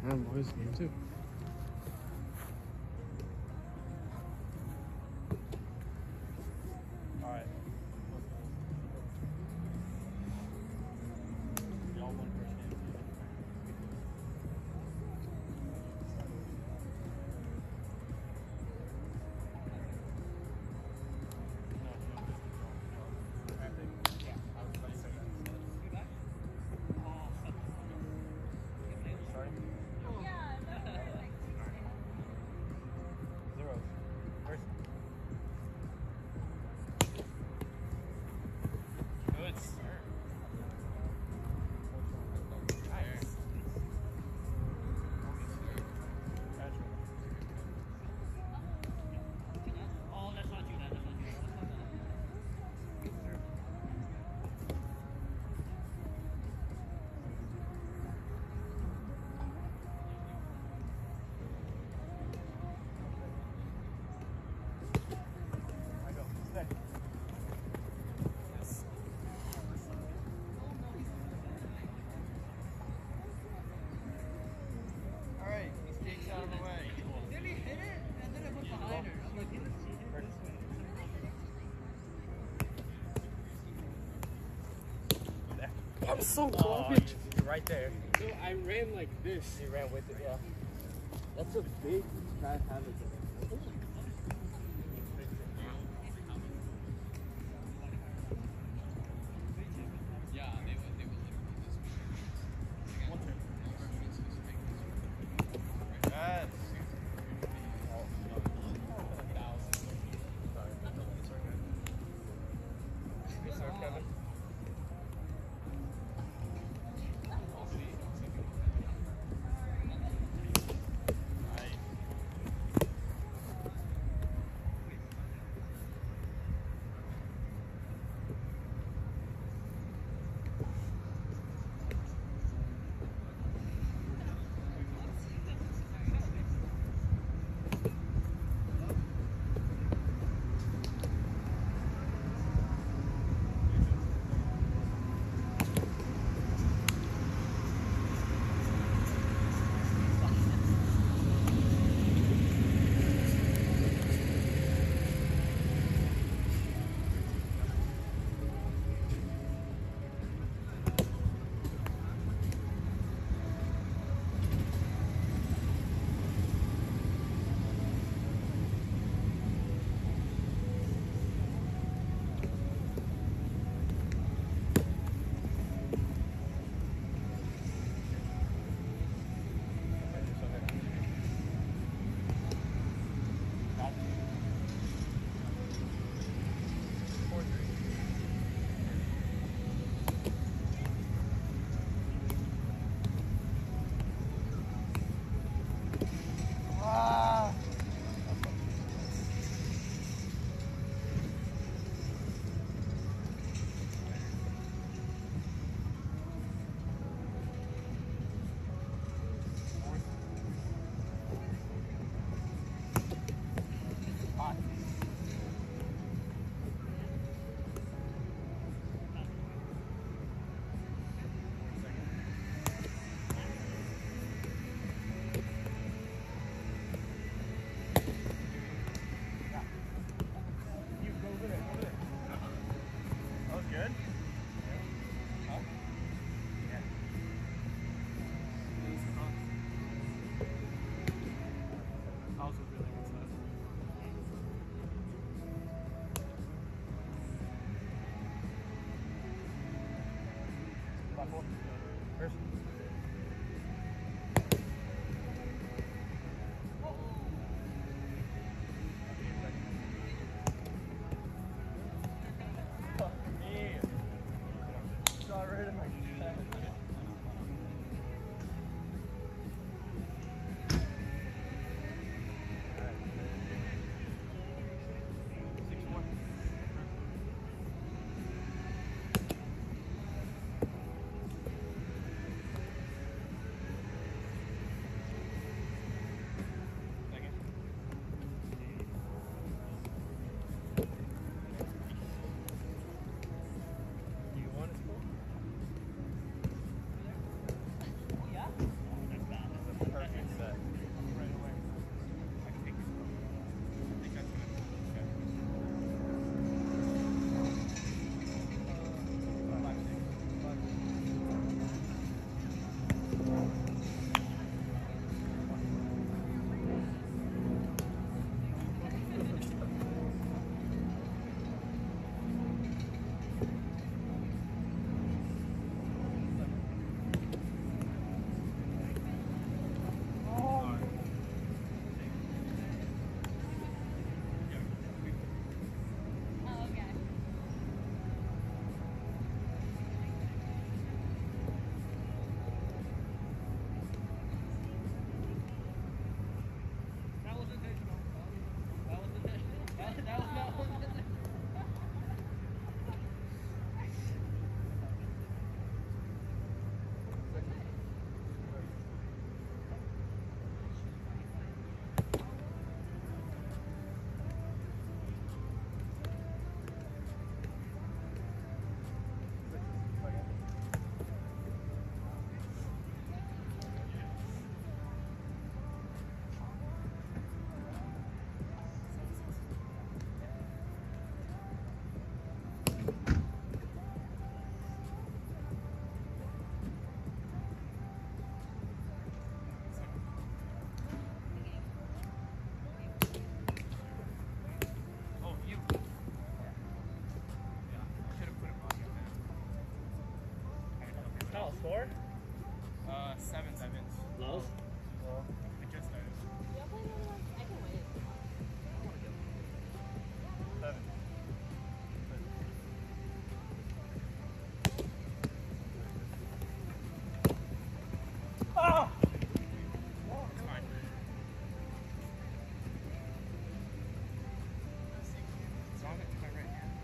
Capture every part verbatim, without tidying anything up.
And boys game two. All right. Y'all won first game. I'm so Oh, garbage. you're right there. No, I ran like this. You ran with it, yeah. That's a big bad habit. Yes. Yes, sir, Kevin. finals? Well, it just started. Y'all play another one? I can wait. Seven. Ah! It's fine. As long as it's my right hand.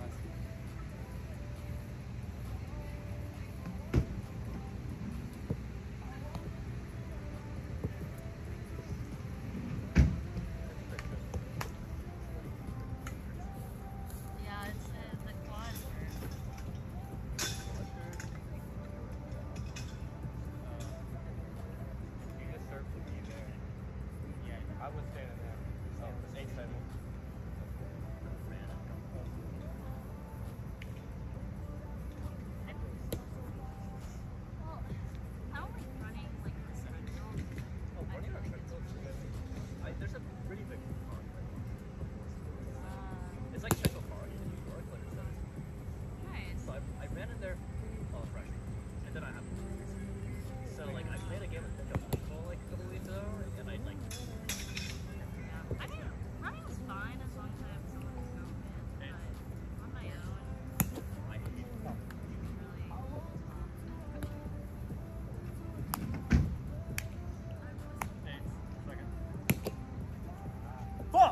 Yeah, it's uh, the quad hurt. You just serve to me there. Yeah, I was standing there. So it's eight seven. Well, I don't like running like this. I don't. Oh, I running feel on like it's treadmills is good. I, there's a pretty big pond. uh, It's like Central Park in New York, but it's a, nice. so I, I ran in there while I was freshman, and then I have so like I played a game of pickup basketball like a couple weeks ago, and I like Yeah. I mean, running was fine as long as I have someone to go with. But on my own, I hate it's really tough. eight second. Fuck!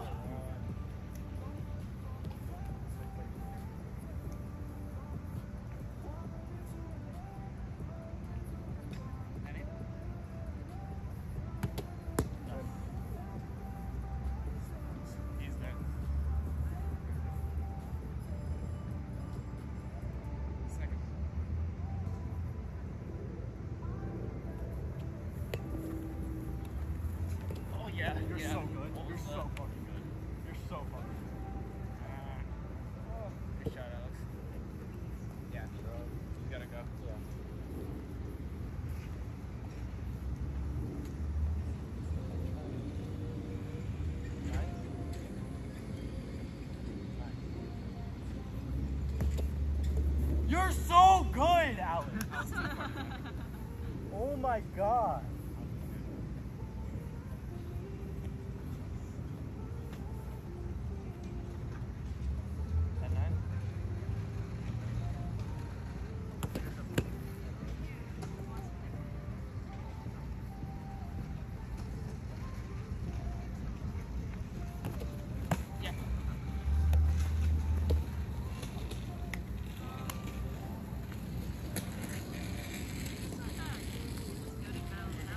He's there. Second. Oh yeah, You're yeah. so good. What You're was so that? fucking good. You're so fucking good. Oh, good shot, Alex. Yeah, you gotta go. Yeah. You're so good, Alex. Oh my god. Ten nine. Yeah. Sometimes you just go to battle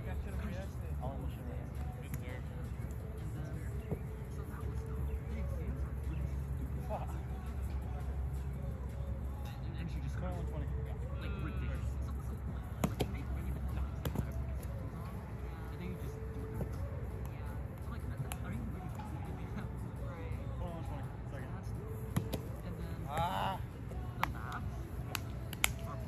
I'll almost show you. Fuck. And she just twenty-one twenty. like ridiculous. So, so, like, maybe, maybe the ducks that have and then you just do it. Yeah. So, like, that, that, are you really busy? Right. twenty-one twenty. Second. That's, and then Ah. the maps are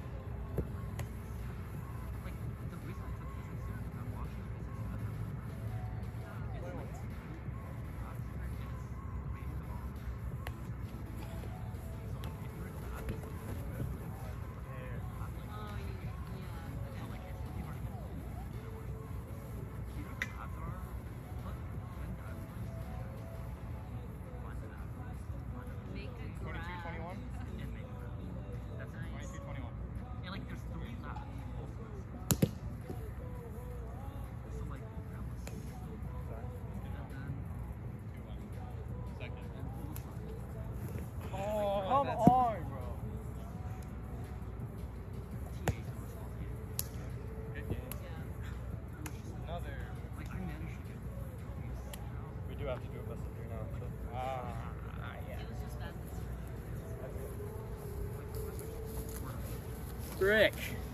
like the reason I took physics is because I'm watching physics as a it's like it's way long. So like if you're in math, it's like Oh, you, yeah. so like it's you've already got here the maps are look when that's find the map. Find it. Make a twenty-two graph. twenty-one. And make it. That's nice. twenty-two twenty-one. And like there's three maps also. So like that was so fun. And then Second. and Hillside. Oh, come that's- on, bro. T H was all game. Good game. Yeah. It was just like, Another. like I managed to get trophies, you know. We do have to do a best of three now. So. Ah. It was just bad. Like the first like four. Frick.